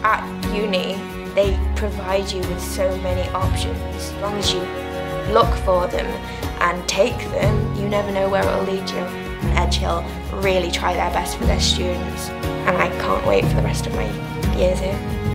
At uni, they provide you with so many options. As long as you look for them and take them, you never know where it will lead you. Edge Hill really try their best for their students, and I can't wait for the rest of my years here.